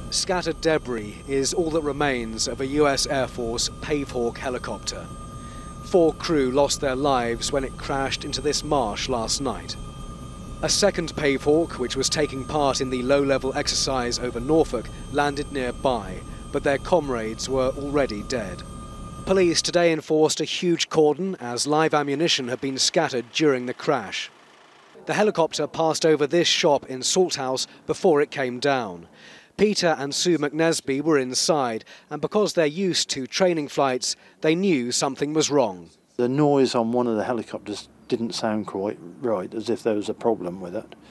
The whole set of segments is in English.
Scattered debris is all that remains of a US Air Force Pavehawk helicopter. 4 crew lost their lives when it crashed into this marsh last night. A second Pavehawk, which was taking part in the low-level exercise over Norfolk, landed nearby, but their comrades were already dead. Police today enforced a huge cordon as live ammunition had been scattered during the crash. The helicopter passed over this shop in Salthouse before it came down. Peter and Sue McNesby were inside, and because they're used to training flights, they knew something was wrong. The noise on one of the helicopters didn't sound quite right, as if there was a problem with it.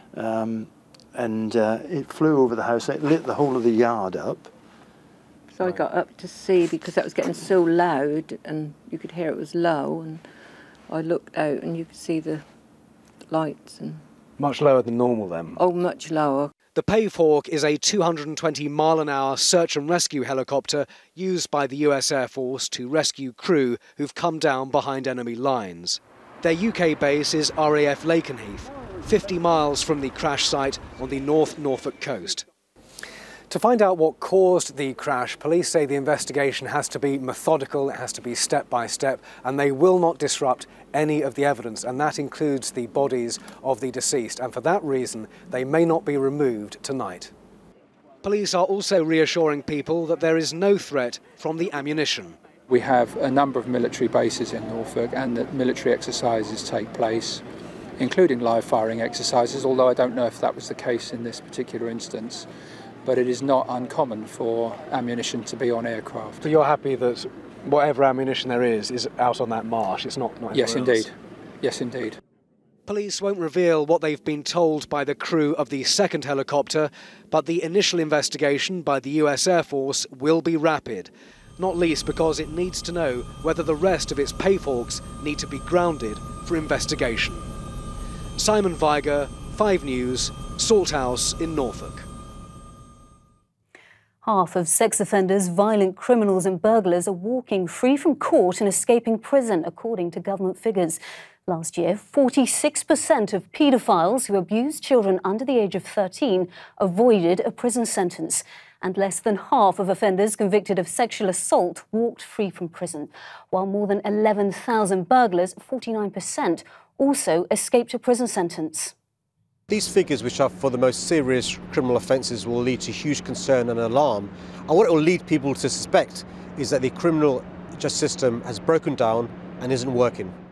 It flew over the house, it lit the whole of the yard up. So I got up to see, because that was getting so loud and you could hear it was low, and I looked out and you could see the lights. And Much lower than normal then? Oh, much lower. The Pavehawk is a 220-mile-an-hour search and rescue helicopter used by the US Air Force to rescue crew who've come down behind enemy lines. Their UK base is RAF Lakenheath, 50 miles from the crash site on the North Norfolk coast. To find out what caused the crash, police say the investigation has to be methodical, it has to be step by step, and they will not disrupt any of the evidence, and that includes the bodies of the deceased, and for that reason they may not be removed tonight. Police are also reassuring people that there is no threat from the ammunition. We have a number of military bases in Norfolk, and that military exercises take place, including live firing exercises, although I don't know if that was the case in this particular instance. But it is not uncommon for ammunition to be on aircraft. So you're happy that whatever ammunition there is out on that marsh, it's not Yes, indeed. Yes, indeed. Police won't reveal what they've been told by the crew of the second helicopter, but the initial investigation by the US Air Force will be rapid, not least because it needs to know whether the rest of its Pavehawks need to be grounded for investigation. Simon Viger, 5 News, Salthouse in Norfolk. Half of sex offenders, violent criminals and burglars are walking free from court and escaping prison, according to government figures. Last year, 46% of paedophiles who abused children under the age of 13 avoided a prison sentence. And less than half of offenders convicted of sexual assault walked free from prison, while more than 11,000 burglars, 49%, also escaped a prison sentence. These figures, which are for the most serious criminal offences, will lead to huge concern and alarm. And what it will lead people to suspect is that the criminal justice system has broken down and isn't working.